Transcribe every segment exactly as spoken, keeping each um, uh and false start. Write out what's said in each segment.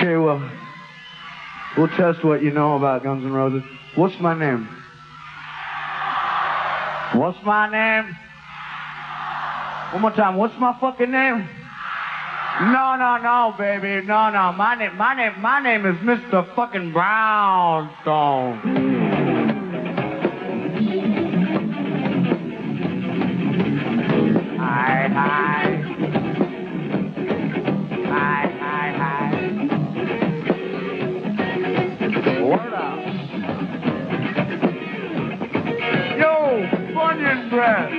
Okay, well, we'll test what you know about Guns N' Roses. What's my name? What's my name? One more time. What's my fucking name? No, no, no, baby. No, no. My name, my name, my name is Mister fucking Brownstone. Hi, hi. Hi, hi, hi. Word up. Yo, Bunyan bread.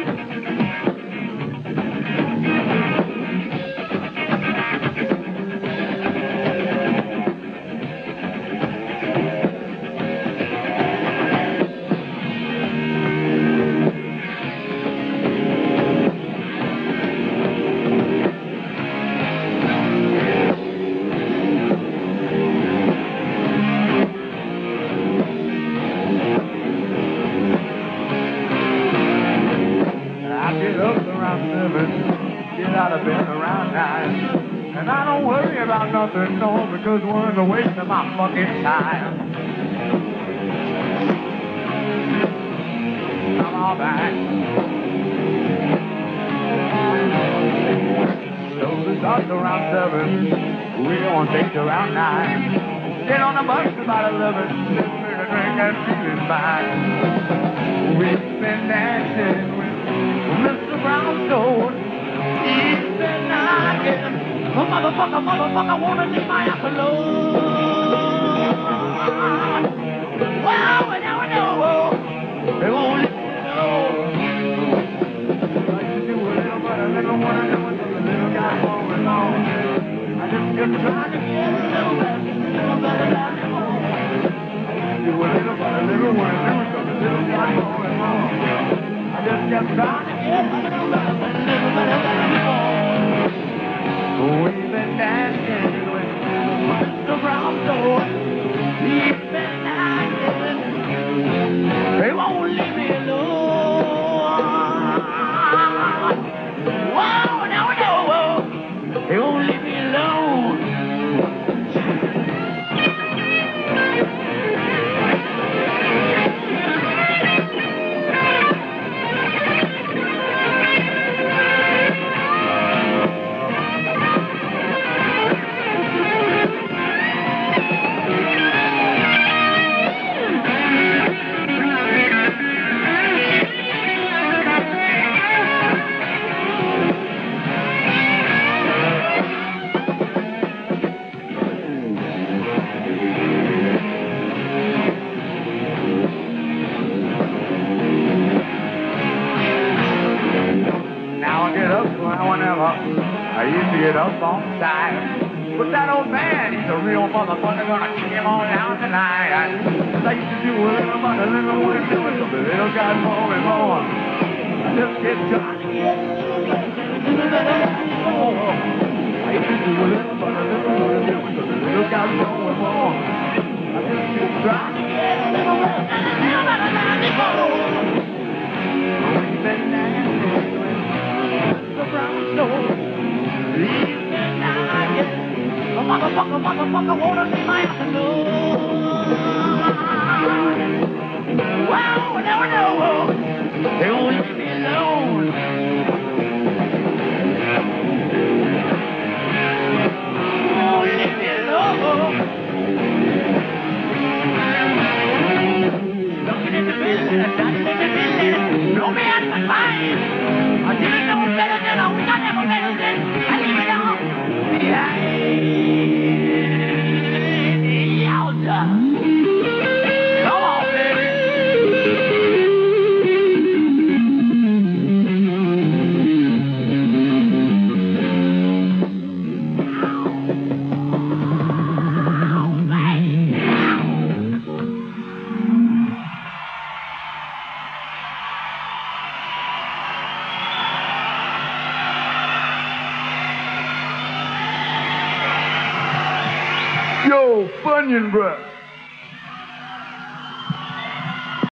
Get out of bed around nine, and I don't worry about nothing, no, because we're in the waste of my fucking time. I'm all back. So the starts around seven, we go on dates around nine. Get on the bus about eleven, sitting in a drink and feeling fine. We've been dancing with Mister Brownstone. He's been knocking. Oh, motherfucker, motherfucker, wanna see my afternoon. Well, we never know. They won't let me know. Like to do a little, but a little wanna do it. The little guy going on. I just kept trying to get a little better, a little better than before. Do a little, but a little wanna do it. The little guy going on. I just kept trying to get a little better, a little better than before. We've been dancing with Mister Brownstone. He's been dancing. They won't leave me alone. Whoa, no, no, whoa. They won't leave me alone. I used to get up on time. But that old man, he's a real motherfucker, gonna kick him all down tonight. I used to do a little, but a little wanna do it, so the little got more and more. I just kept trying to get a little more. I used to do a little, but a little wanna do it, so the little got more and more. I just kept trying to get a little better, a little better than before. We've been dancing with Mister Brownstone. He's been knocking. A motherfucker, motherfucker, wanna see my afternoon. Wow, never know. They won't leave me alone. Won't leave me alone. Looking in the business, that's in the business. No man can find. I didn't know better than I was. I never better than I leave it all behind. Yowza. Come on, baby. Yo, Bunyan breath.